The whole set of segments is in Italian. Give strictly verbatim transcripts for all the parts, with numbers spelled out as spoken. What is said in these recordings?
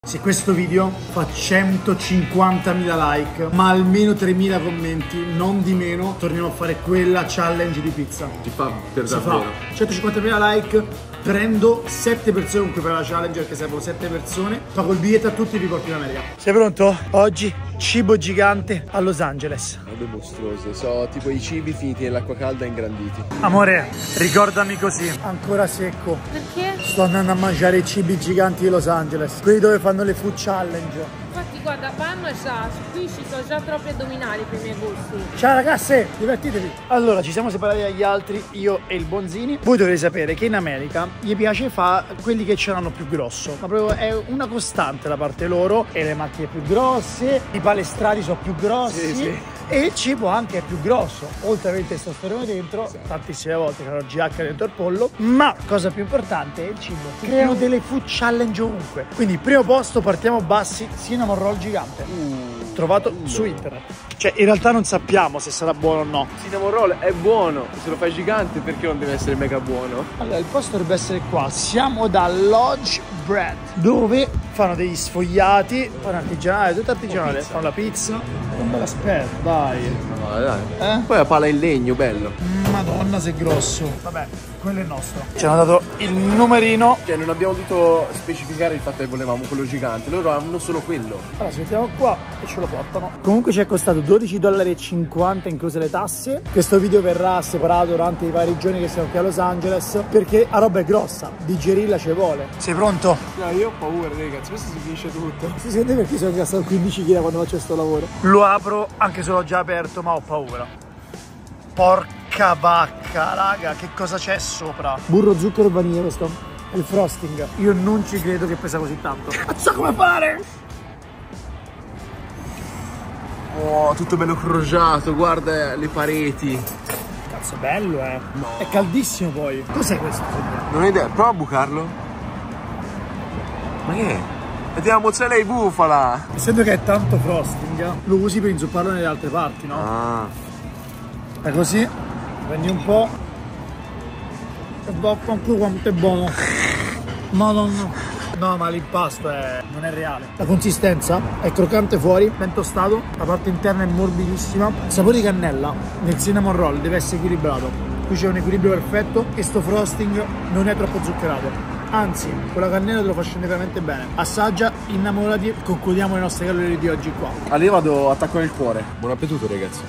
Se questo video fa centocinquantamila like, ma almeno tremila commenti, non di meno, torniamo a fare quella challenge di pizza. Si fa per si davvero. fa centocinquantamila like, prendo sette persone con cui fare la challenge, perché servono sette persone, pago il biglietto a tutti e vi porto in America. Sei pronto? Oggi cibo gigante a Los Angeles. Robe mostruose, so tipo i cibi finiti nell'acqua calda e ingranditi. Amore, ricordami così. Ancora secco. Perché? Sto andando a mangiare i cibi giganti di Los Angeles, quelli dove fanno le food challenge. Infatti guarda, panno e sas, qui ci sono già troppi addominali per i miei gusti. Ciao ragazze, divertitevi. Allora, ci siamo separati dagli altri, io e il Bonzini. Voi dovete sapere che in America gli piace fare quelli che ce l'hanno più grosso, ma proprio è una costante da parte loro. E le macchine più grosse, i palestrati sono più grossi, sì, sì. E il cibo anche è più grosso. Oltre a avere il testosterone dentro, sì. Tantissime volte che hanno G H dentro il pollo. Ma cosa più importante è il cibo. Creano delle food challenge ovunque. Quindi primo posto, partiamo bassi, cinnamon roll gigante. Uh, trovato uh. su internet. Cioè in realtà non sappiamo se sarà buono o no. Cinnamon roll è buono, se lo fai gigante perché non deve essere mega buono? Allora il posto dovrebbe essere qua. Siamo da Lodge Bread, dove fanno degli sfogliati, fanno artigianale, tutto artigianale, oh, fanno la pizza. Non me l'aspetto, dai. No, dai. Eh? Poi la pala in legno, bello. Madonna, sei grosso. Vabbè, quello è nostro. Ci hanno dato il numerino. Cioè non abbiamo dovuto specificare il fatto che volevamo quello gigante, loro hanno solo quello. Allora ci mettiamo qua e ce lo portano. Comunque ci è costato dodici dollari e cinquanta incluse le tasse. Questo video verrà separato durante i vari giorni che siamo qui a Los Angeles, perché la roba è grossa, digerirla ci vuole. Sei pronto? No, io ho paura ragazzi, questo si finisce tutto. Si sente perché sono gastato quindici chili quando faccio questo lavoro. Lo apro anche se l'ho già aperto, ma ho paura. Porca vacca, raga, che cosa c'è sopra? Burro, zucchero e vaniglia questo. Il frosting. Io non ci credo che pesa così tanto. Cazzo, come fare? Oh, tutto bello crogiato, guarda le pareti. Cazzo, è bello, eh. No. È caldissimo poi. Cos'è questo? Non ho idea, prova a bucarlo. Ma che è? È della mozzarella di bufala. Essendo che è tanto frosting, lo usi per inzupparlo nelle altre parti, no? Ah. È così, prendi un po'. E bocca un po' quanto è buono. Madonna. No, ma l'impasto è... non è reale. La consistenza è croccante fuori, ben tostato, la parte interna è morbidissima. Il sapore di cannella nel cinnamon roll deve essere equilibrato. Qui c'è un equilibrio perfetto e sto frosting non è troppo zuccherato. Anzi, con la cannella te lo fa scendere veramente bene. Assaggia, innamorati e concludiamo le nostre calorie di oggi qua. Allora io vado attacco nel cuore. Buon appetito ragazzi.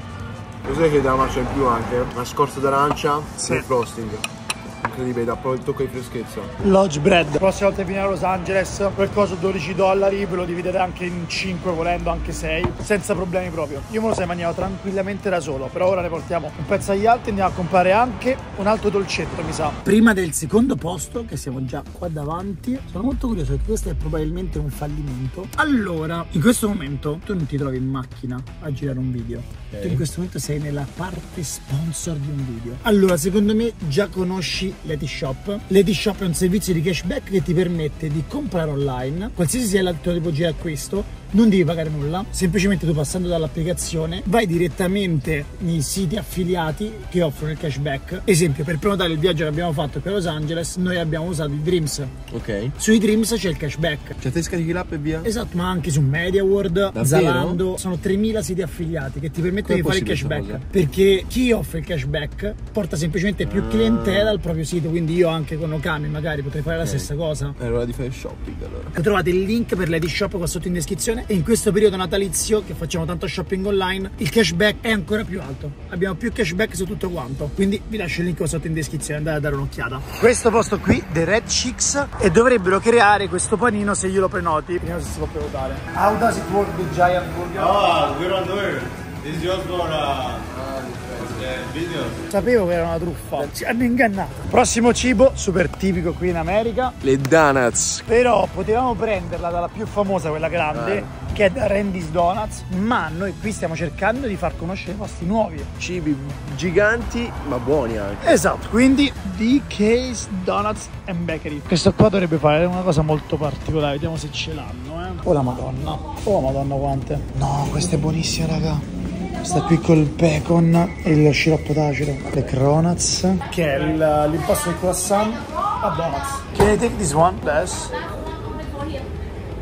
Cos'è che dà una marcia in più anche? Una scorza d'arancia, sì. E il frosting. Incredibile, dà proprio il tocco di freschezza. Lodge Bread. La prossima volta che venite a Los Angeles, quel coso dodici dollari, ve lo dividete anche in cinque volendo, anche sei, senza problemi proprio. Io me lo sei mangiato tranquillamente da solo, però ora ne portiamo un pezzo agli altri e andiamo a comprare anche un altro dolcetto, mi sa. Prima del secondo posto, che siamo già qua davanti, sono molto curioso perché questo è probabilmente un fallimento. Allora, in questo momento tu non ti trovi in macchina a girare un video. Okay. Tu in questo momento sei nella parte sponsor di un video. Allora, secondo me già conosci Letishop. Letishop è un servizio di cashback che ti permette di comprare online qualsiasi sia la tua tipologia di acquisto. Non devi pagare nulla, semplicemente tu passando dall'applicazione vai direttamente nei siti affiliati che offrono il cashback. Esempio, per prenotare il viaggio che abbiamo fatto qui a Los Angeles noi abbiamo usato i Dreams. Ok. Sui Dreams c'è il cashback. Cioè te scarichi l'app e via? Esatto, ma anche su MediaWorld, Zalando. Sono tremila siti affiliati che ti permettono di fare il cashback. Perché chi offre il cashback porta semplicemente più clientela al proprio sito. Quindi io anche con Okami magari potrei fare okay. la stessa cosa. È l'ora di fare shopping allora. Trovate il link per Letishop qua sotto in descrizione. E in questo periodo natalizio che facciamo tanto shopping online, il cashback è ancora più alto. Abbiamo più cashback su tutto quanto. Quindi vi lascio il link qua sotto in descrizione, andate a dare un'occhiata. Questo posto qui, The Red Chicks, e dovrebbero creare questo panino se io lo prenoti. Vediamo se si può prenotare. How does it work, the giant burger? Oh, we don't do it. This is just for uh, video. Sapevo che era una truffa, ci hanno ingannato. Prossimo cibo, super tipico qui in America, le donuts. Però potevamo prenderla dalla più famosa, quella grande, eh. che è da Randy's Donuts. Ma noi qui stiamo cercando di far conoscere posti nuovi. Cibi giganti ma buoni anche. Esatto, quindi D K's Donuts and Bakery. Questo qua dovrebbe fare una cosa molto particolare, vediamo se ce l'hanno, eh. Oh la madonna, oh madonna quante. No, questa è buonissima raga. Sta qui col bacon e il sciroppo d'acero. Le cronuts, che è l'impasto del croissant a donuts. Can I take this one, Bess?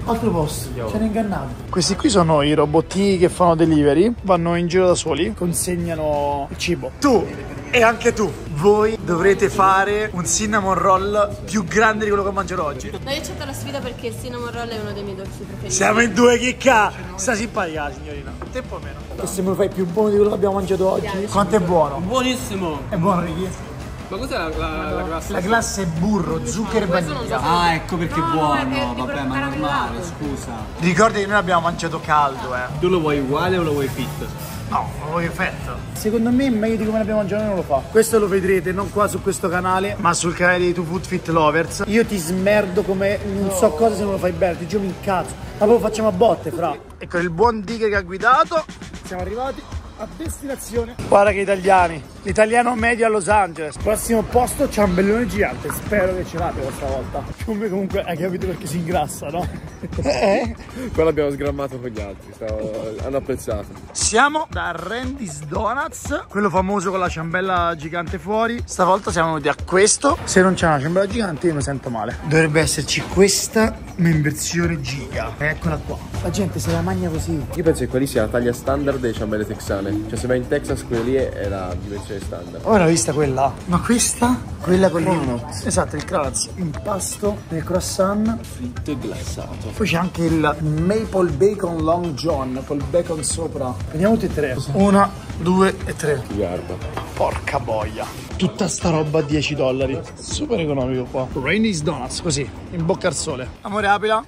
Altro posto, ci hanno ingannato. Questi qui sono i robottini che fanno delivery, vanno in giro da soli, consegnano il cibo. Tu e anche tu, voi dovrete fare un cinnamon roll più grande di quello che mangerò oggi. No, io accetto la sfida perché il cinnamon roll è uno dei miei dolci preferiti. Siamo in due, chicca! Sta simpatica, signorina. Un tempo meno. E se me lo fai più buono di quello che abbiamo mangiato oggi? Quanto è buono? Buonissimo. È buono, Ricky? Ma cos'è la, la, la glassa? La glassa è burro, zucchero e vaniglia. Ah, ecco perché è No, buono. è- è Vabbè, ma è normale, scusa. Ricordi che noi abbiamo mangiato caldo, eh? Tu lo vuoi uguale o lo vuoi fit? No, lo voglio fetto. Secondo me meglio di come l'abbiamo mangiato non lo fa. Questo lo vedrete non qua su questo canale, ma sul canale dei Two Food Fit Lovers. Io ti smerdo come non so cosa se non lo fai bene, ti giuro mi incazzo. Ma poi lo facciamo a botte, fra. Ecco il buon Dighe che ha guidato. Siamo arrivati a destinazione. Guarda che italiani, l'italiano medio a Los Angeles. Prossimo posto ciambellone gigante. Spero che ce l'abbiate questa volta. Come comunque hai capito perché si ingrassa, no? Eh? Quello abbiamo sgrammato con gli altri, stavo... hanno apprezzato. Siamo da Randy's Donuts, quello famoso con la ciambella gigante fuori. Stavolta siamo venuti a questo. Se non c'è una ciambella gigante io mi sento male. Dovrebbe esserci questa, ma in versione giga. Eccola qua. La gente se la mangia così. Io penso che quelli sia la taglia standard delle ciambelle texane. Cioè se vai in Texas quella lì è la dimensione standard. Ora l'ho vista quella. Ma questa? Quella con l'uno. Esatto, il Kratz. Impasto nel croissant. Fritto e glassato. Poi c'è anche il Maple Bacon Long John col bacon sopra. Vediamo tutti e tre. Una, due e tre. Guarda. Porca boia. Tutta sta roba a dieci dollari. Super economico qua. Randy's Donuts, così, in bocca al sole. Amore, apila.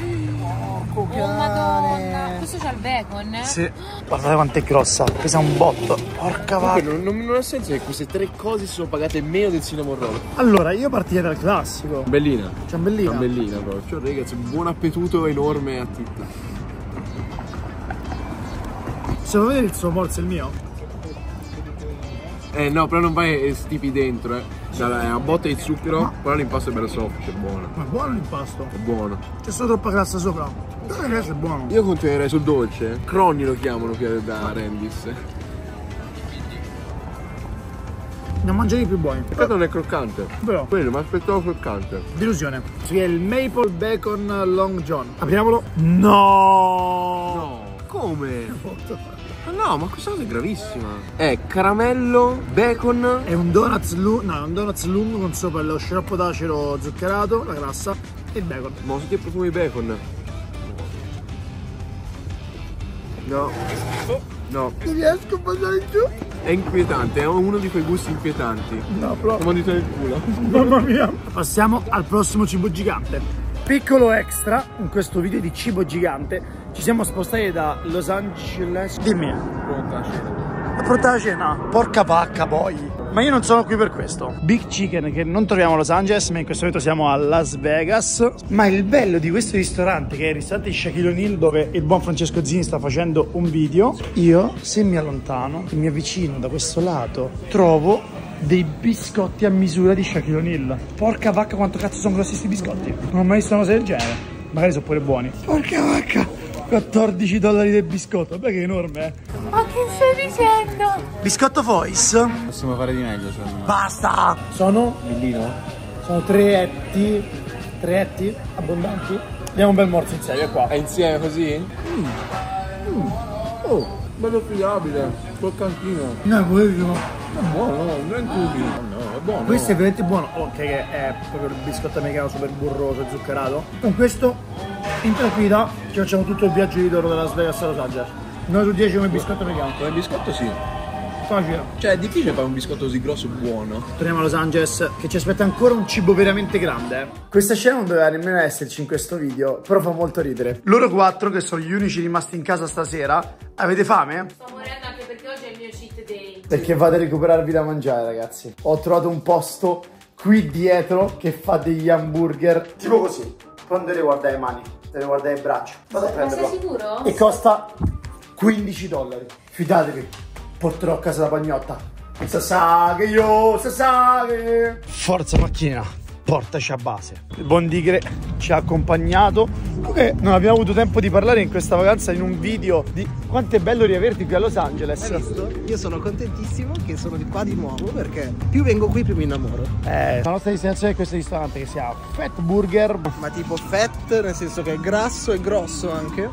Oh madonna, questo c'ha il bacon? Sì. Guardate quanto è grossa, pesa un botto. Porca vacca. Non, non, non ha senso che queste tre cose si sono pagate meno del cinnamon roll. Allora, io partirei dal classico. Bellina. Ciambellina. Ciambellina proprio. Cioè ragazzi, buon appetito enorme a tutti. Se vuoi vedere il suo morso e il mio? Eh no, però non vai e stipi dentro, eh. Cioè, è a botte di zucchero, ma... però l'impasto è bello soft, è buono. Ma è buono l'impasto? È buono. C'è solo troppa grassa sopra. Però il resto è buono. Io continuerei sul dolce. Cronni lo chiamano qui da Randy's. Ne mangiare i più buoni. Peccato non è croccante. Però. Quello, ma aspettavo croccante. Delusione. Qui è il Maple Bacon Long John. Apriamolo. No! No. Come? Ma no, ma questa cosa è gravissima. È caramello, bacon. È un donuts lungo, no, è un donuts lungo con sopra lo sciroppo d'acero zuccherato, la grassa e il bacon. Ma ho sentito i profumi di bacon. No. No. Non riesco a passare giù. È inquietante, è uno di quei gusti inquietanti. No, però. Come dito nel culo. Mamma mia. Passiamo al prossimo cibo gigante. Piccolo extra in questo video di cibo gigante. Ci siamo spostati da Los Angeles. Dimmi. Pronta la cena. È pronta la cena? Porca pacca poi. Ma io non sono qui per questo. Big Chicken che non troviamo a Los Angeles, ma in questo momento siamo a Las Vegas. Ma il bello di questo ristorante, che è il ristorante di Shaquille O'Neal, dove il buon Francesco Zini sta facendo un video, io se mi allontano e mi avvicino da questo lato trovo dei biscotti a misura di Shaquille O'Neal. Porca vacca quanto cazzo sono grossi questi biscotti. Non ho mai visto una cosa del genere. Magari sono pure buoni. Porca vacca, quattordici dollari del biscotto. Vabbè che è enorme, eh. Ma che stai dicendo? Biscotto Voice. Possiamo fare di meglio, secondo me. Basta. Sono? Bellino? Sono tre etti. Tre etti abbondanti. Diamo un bel morso insieme, è qua. È insieme così? Mm. Mm. Oh, bello affidabile. Croccantino. No, è buonissimo. È buono, non è in cubi. No, è buono. Questo è veramente buono. Ok, che è proprio il biscotto americano super burroso e zuccherato. Con questo, in tranquillità, ci facciamo tutto il viaggio di ritorno da Las Vegas a Los Angeles. nove su dieci come biscotto americano. Come biscotto sì. Facile. Cioè è difficile fare un biscotto così grosso e buono. Torniamo a Los Angeles, che ci aspetta ancora un cibo veramente grande. Questa scena non doveva nemmeno esserci in questo video, però fa molto ridere. Loro quattro, che sono gli unici rimasti in casa stasera, avete fame? Sto morendo anche perché oggi è il mio cheat day. Perché fate recuperarvi da mangiare, ragazzi. Ho trovato un posto qui dietro che fa degli hamburger tipo così. Non deve guardare le mani, deve guardare il braccio. Vado a Ma prenderlo. sei sicuro? E costa quindici dollari. Fidatevi, porterò a casa la pagnotta. Sasaghe io, Sasaghe. Forza macchina. portaci a base. Il buon Tigre ci ha accompagnato. Comunque non abbiamo avuto tempo di parlare in questa vacanza in un video di quanto è bello riaverti qui a Los Angeles. Hai visto? Io sono contentissimo che sono di qua di nuovo, perché più vengo qui più mi innamoro. Eh, la nostra destinazione è questo ristorante che si chiama Fat Burger. Ma tipo fat, nel senso che è grasso e grosso anche.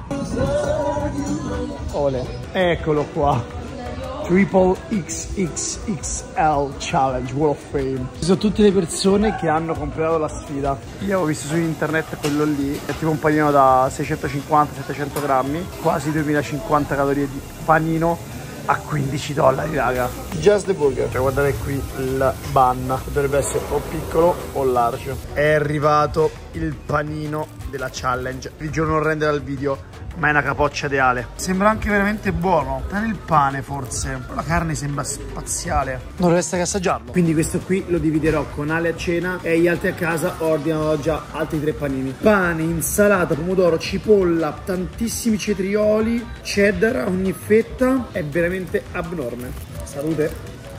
Ole. Eccolo qua. Triple X X X L Challenge Wall of Fame. Ci sono tutte le persone che hanno completato la sfida. Io avevo visto su internet quello lì. È tipo un panino da seicentocinquanta settecento grammi, quasi duemilacinquanta calorie di panino a quindici dollari, raga. Just the burger. Cioè guardate qui il bun. Dovrebbe essere o piccolo o large. È arrivato il panino della challenge. Vi giuro non rendere al video, ma è una capoccia ideale. Sembra anche veramente buono. Per il pane forse, però la carne sembra spaziale. Non resta che assaggiarlo. Quindi questo qui lo dividerò con Ale a cena e gli altri a casa ordinano già altri tre panini. Pane, insalata, pomodoro, cipolla, tantissimi cetrioli, cheddar a ogni fetta. È veramente abnorme. Salute.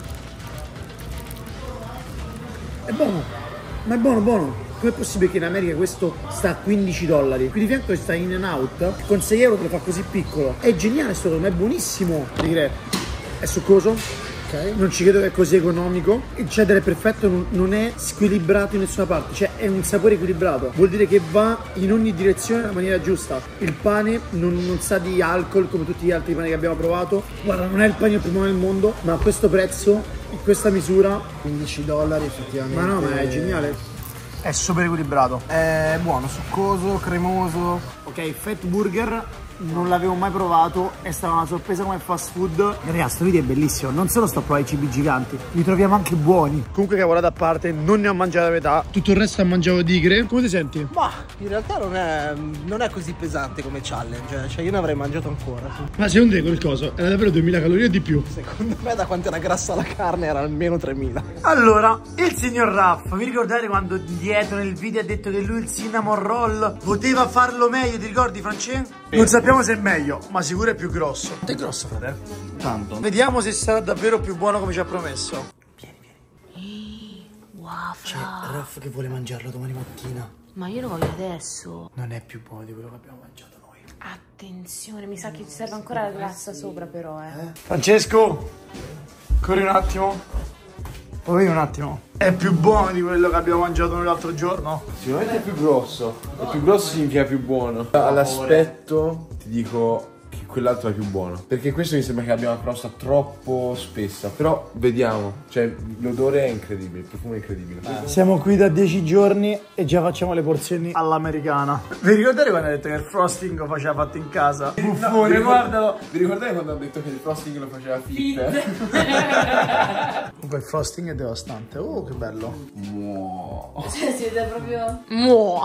È buono, ma è buono, buono. Com'è possibile che in America questo sta a quindici dollari? Qui di fianco sta In and Out, che con sei euro te lo fa così piccolo. È geniale sto, ma è buonissimo. Dire, è succoso, okay. Non ci credo che è così economico. Il cheddar è perfetto, non, non è squilibrato in nessuna parte. Cioè è un sapore equilibrato. Vuol dire che va in ogni direzione nella maniera giusta. Il pane non, non sa di alcol come tutti gli altri pani che abbiamo provato. Guarda, non è il panino più buono del mondo, ma a questo prezzo, in questa misura, quindici dollari effettivamente. Ma no, ma è geniale. È super equilibrato. È buono, succoso, cremoso. Ok, Fat Burger non l'avevo mai provato, è stata una sorpresa come fast food. Ragazzi, questo video è bellissimo, non solo sto a provare i cibi giganti, li troviamo anche buoni. Comunque, cavolata a parte, non ne ho mangiato la metà. Tutto il resto ha mangiato Tigre. Come ti senti? Ma in realtà non è, non è così pesante come challenge. Cioè io ne avrei mangiato ancora. Sì. Ma secondo te quel coso era davvero duemila calorie o di più? Secondo me da quanto era grassa la carne era almeno tremila. Allora, il signor Raff, vi ricordate quando dietro nel video ha detto che lui il cinnamon roll poteva farlo meglio? Ti ricordi, Francesco? Non sappiamo se è meglio, ma sicuro è più grosso. È grosso, fratello. Tanto. Vediamo se sarà davvero più buono come ci ha promesso. Vieni, vieni. Wow. C'è Raff che vuole mangiarlo domani mattina. Ma io lo voglio adesso. Non è più buono di quello che abbiamo mangiato noi. Attenzione, mi sa che ci serve ancora la glassa sopra però, eh. eh? Francesco, corri un attimo. Puoi venire un attimo? È più buono di quello che abbiamo mangiato noi l'altro giorno? Sicuramente è più grosso. È più grosso significa più buono. All'aspetto ti dico che quell'altro è più buono. Perché questo mi sembra che abbia una crosta troppo spessa. Però vediamo. Cioè l'odore è incredibile, il profumo è incredibile. Eh. Siamo qui da dieci giorni e già facciamo le porzioni all'americana. Vi ricordate quando ha detto che il frosting lo faceva fatto in casa? Buffone, no, guardalo! Vi ricordate quando ho detto che il frosting lo faceva Fit? Comunque il frosting è devastante. Oh, che bello. Wow. Cioè siete proprio... Muo.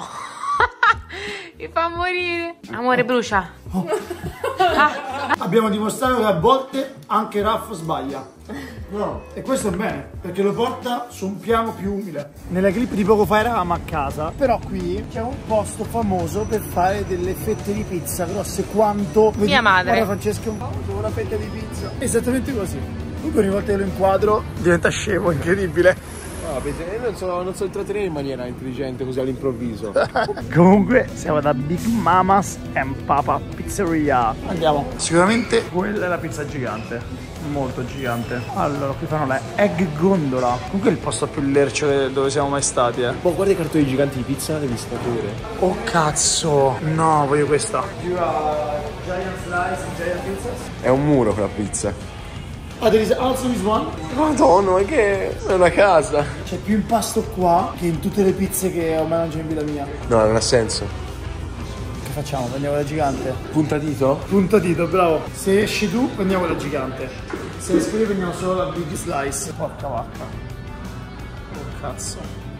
Mi fa morire. Amore, brucia. Oh. Ah. Abbiamo dimostrato che a volte anche Raff sbaglia. No. E questo è bene, perché lo porta su un piano più umile. Nella clip di poco fa eravamo a casa, però qui c'è un posto famoso per fare delle fette di pizza grosse quanto... Mia madre. Guarda Francesco, una fetta di pizza. Esattamente così. Comunque ogni volta che lo inquadro diventa scemo, incredibile. No, io non so, non so intrattenere in maniera intelligente così all'improvviso. Comunque siamo da Big Mama's and Papa Pizzeria. Andiamo. Sicuramente quella è la pizza gigante, molto gigante. Allora, qui fanno la egg gondola. Comunque è il posto più lercio dove siamo mai stati, eh. Boh, guarda i cartoni giganti di pizza, devi vedere. Oh cazzo. No, voglio questa. Giant slice, giant pizza. È un muro quella pizza. Oh, there is also this one. Madonna, ma che è una casa. C'è più impasto qua che in tutte le pizze che ho mai mangiato in vita mia. No, non ha senso. Che facciamo? Prendiamo la gigante? Punta dito? Punta dito, bravo. Se esci tu, prendiamo la gigante. Se esci io, prendiamo solo la big slice. Porca vacca. Oh cazzo.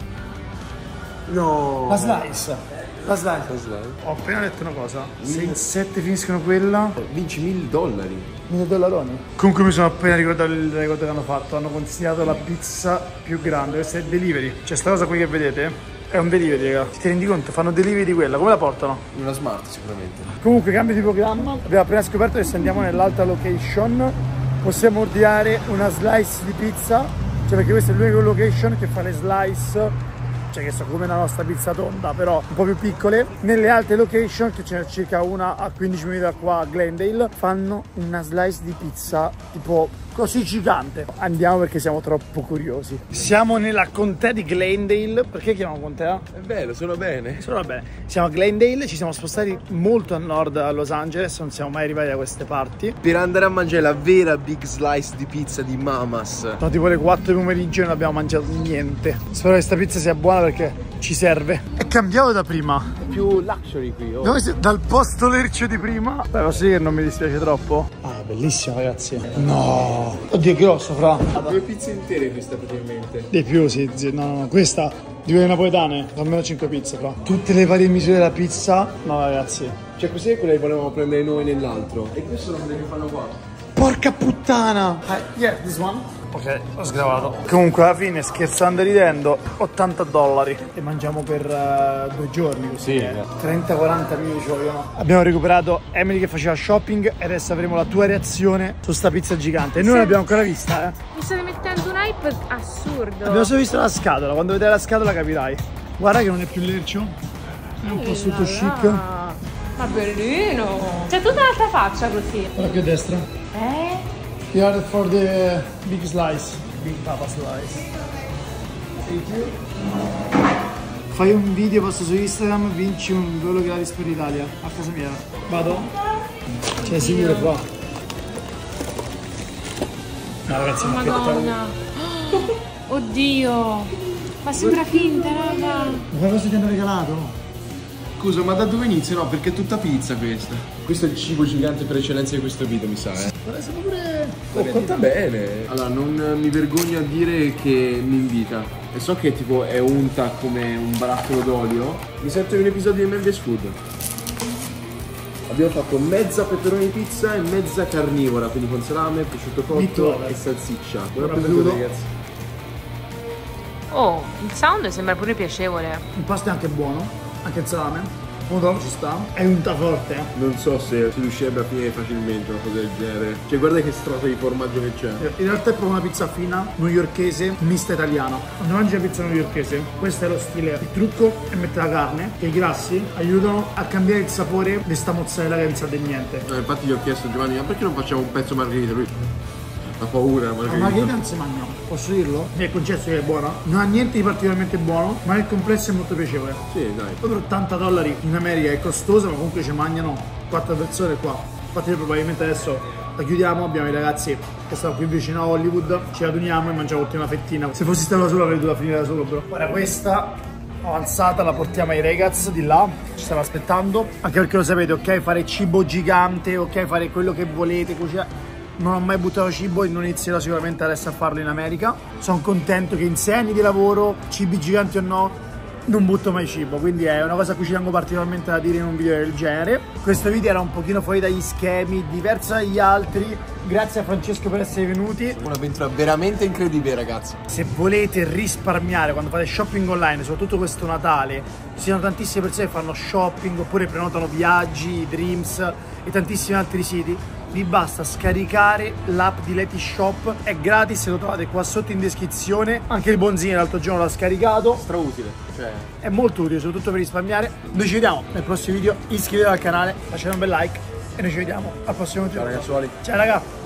No. La slice. La slice. La slice. Ho appena detto una cosa. Se in sette finiscono quella, vinci mille dollari. mille dollaroni. Comunque mi sono appena ricordato il record che hanno fatto. Hanno consigliato la pizza più grande. Questa è delivery. Cioè sta cosa qui che vedete è un delivery, raga. Ti rendi conto? Fanno delivery di quella. Come la portano? Una smart sicuramente. Comunque cambio di programma. Abbiamo appena scoperto che se andiamo nell'altra location possiamo ordinare una slice di pizza. Cioè perché questa è l'unica location che fa le slice cioè che sono come la nostra pizza tonda, però un po' più piccole. Nelle altre location, che ce n'è circa una a quindici minuti da qua a Glendale, fanno una slice di pizza tipo così gigante. Andiamo perché siamo troppo curiosi. Siamo nella contea di Glendale. Perché chiamiamo contea? È bello, sono bene. Sono bene. Siamo a Glendale, ci siamo spostati molto a nord a Los Angeles, non siamo mai arrivati da queste parti. Per andare a mangiare la vera big slice di pizza di Mama's. Sono tipo le quattro di pomeriggio e non abbiamo mangiato niente. Spero che questa pizza sia buona perché ci serve. È cambiato da prima. È più luxury qui. Oh. Dove sei? Dal posto lercio di prima. Beh, posso dire che non mi dispiace troppo? Ah, bellissima ragazzi. No. Oddio, è grosso, fra. Due pizze intere questa praticamente. Di più, sì, sì. No, no, no. Questa di quelle napoletane, almeno cinque pizze, fra. Tutte le varie misure della pizza. No, ragazzi. Cioè, queste è quelle che volevamo prendere noi nell'altro. E queste sono quelle che fanno qua. Porca puttana. Uh, yeah, this one. Ok, ho sgravato. Comunque alla fine, scherzando e ridendo, ottanta dollari. E mangiamo per uh, due giorni così. Sì, eh. trenta quaranta minuti ci vogliono. Abbiamo recuperato Emily che faceva shopping e adesso avremo la tua reazione su sta pizza gigante. E noi non l'abbiamo ancora vista, eh. Mi state mettendo un hype assurdo. Abbiamo solo visto la scatola, quando vedrai la scatola capirai. Guarda che non è più lercio. È un po' tutto chic. Ma bellino. C'è tutta l'altra faccia così. Guarda qui a destra. Eh? Here for the big slice. Big papa slice. Thank you. Fai un video, posto su Instagram, vinci un volo gratis per l'Italia. A casa mia. Vado? Cioè sicuro qua. No ragazzi, oh, Madonna. Oddio. Ma sembra finta, raga. Ma cosa ti hanno regalato? Scusa, ma da dove inizia? No, perché è tutta pizza questa. Questo è il cibo gigante per eccellenza di questo video, mi sa, eh. Adesso pure... Oh, conta bene. Allora, non mi vergogno a dire che mi invita. E so che tipo è unta come un barattolo d'olio. Mi sento in un episodio di Melville Squid. Abbiamo fatto mezza peperoni pizza e mezza carnivora, quindi con salame, prosciutto cotto e salsiccia. Buon appetito, ragazzi. Oh, il sound sembra pure piacevole. Il pasto è anche buono. Anche il salame, pomodoro ci sta, è unta forte. Non so se si riuscirebbe a finire facilmente una cosa del genere. Cioè guarda che strato di formaggio che c'è. In realtà è proprio una pizza fina, newyorkese, mista italiana. Quando mangi la pizza newyorkese, questo è lo stile. Il trucco è mettere la carne, che i grassi aiutano a cambiare il sapore di sta mozzarella che non sa di niente. No, infatti gli ho chiesto a Giovanni, ma perché non facciamo un pezzo margherita? Lui ha paura, ma la margherita non si mangia, posso dirlo? Mi è concesso che è buona, non ha niente di particolarmente buono, ma nel complesso è molto piacevole. Sì, dai. Poi per ottanta dollari in America è costosa, ma comunque ci mangiano quattro persone qua. Infatti noi probabilmente adesso la chiudiamo, abbiamo i ragazzi che stanno qui vicino a Hollywood, ci raduniamo e mangiamo tutti una fettina. Se fossi stato da solo avrei dovuto finire da solo, bro. Ora questa avanzata la portiamo ai ragazzi di là, ci stanno aspettando. Anche perché lo sapete, ok, fare cibo gigante, ok, fare quello che volete, cucinare. Non ho mai buttato cibo e non inizierò sicuramente adesso a farlo in America. Sono contento che in sei anni di lavoro, cibi giganti o no, non butto mai cibo. Quindi è una cosa a cui ci tengo particolarmente da dire in un video del genere. Questo video era un pochino fuori dagli schemi, diverso dagli altri. Grazie a Francesco per essere venuti. Un'avventura veramente incredibile, ragazzi. Se volete risparmiare quando fate shopping online, soprattutto questo Natale, ci sono tantissime persone che fanno shopping oppure prenotano viaggi, Dreams e tantissimi altri siti. Vi basta scaricare l'app di Letishop, è gratis, lo trovate qua sotto in descrizione. Anche il Bonzini l'altro giorno l'ha scaricato. Strautile, cioè è molto utile, soprattutto per risparmiare. Noi ci vediamo nel prossimo video, iscrivetevi al canale, lasciate un bel like e noi ci vediamo al prossimo video. Ciao ragazzuoli. Ciao raga.